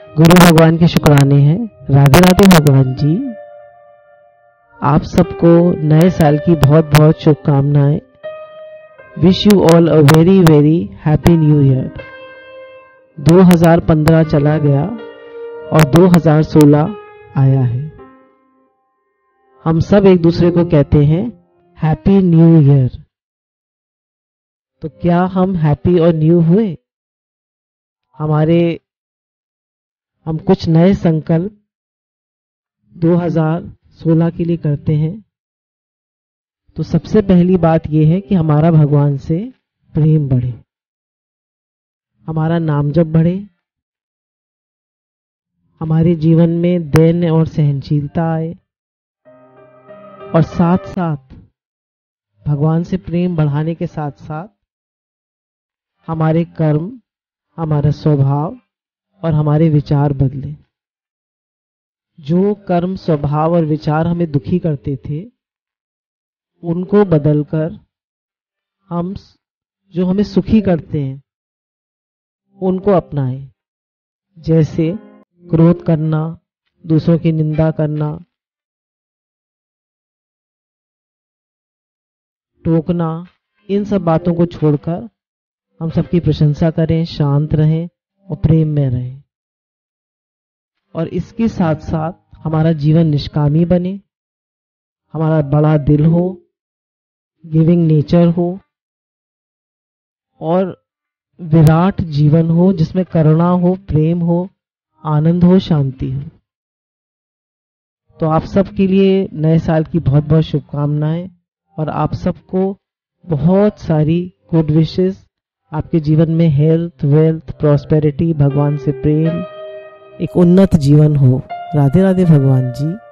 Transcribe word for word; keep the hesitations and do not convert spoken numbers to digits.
गुरु भगवान के शुक्राने हैं। राधे राधे भगवान जी। आप सबको नए साल की बहुत बहुत शुभकामनाएं। Wish you all a very very happy new year. दो हज़ार पंद्रह चला गया और दो हज़ार सोलह आया है। हम सब एक दूसरे को कहते हैं हैप्पी न्यू ईयर। तो क्या हम हैप्पी और न्यू हुए? हमारे हम कुछ नए संकल्प दो हज़ार सोलह के लिए करते हैं। तो सबसे पहली बात यह है कि हमारा भगवान से प्रेम बढ़े, हमारा नाम जप बढ़े, हमारे जीवन में दैन्य और सहनशीलता आए, और साथ साथ भगवान से प्रेम बढ़ाने के साथ साथ हमारे कर्म, हमारा स्वभाव और हमारे विचार बदले। जो कर्म, स्वभाव और विचार हमें दुखी करते थे, उनको बदलकर हम जो हमें सुखी करते हैं उनको अपनाएं। जैसे क्रोध करना, दूसरों की निंदा करना, टोकना, इन सब बातों को छोड़कर हम सबकी प्रशंसा करें, शांत रहें और प्रेम में रहें। और इसके साथ साथ हमारा जीवन निष्कामी बने, हमारा बड़ा दिल हो, गिविंग नेचर हो और विराट जीवन हो जिसमें करुणा हो, प्रेम हो, आनंद हो, शांति हो। तो आप सबके लिए नए साल की बहुत बहुत शुभकामनाएं और आप सबको बहुत सारी गुड विशेस। आपके जीवन में हेल्थ, वेल्थ, प्रॉस्पेरिटी, भगवान से प्रेम, एक उन्नत जीवन हो। राधे राधे भगवान जी।